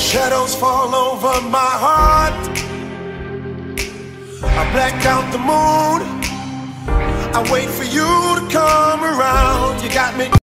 Shadows fall over my heart. I black out the moon. I wait for you to come around. You got me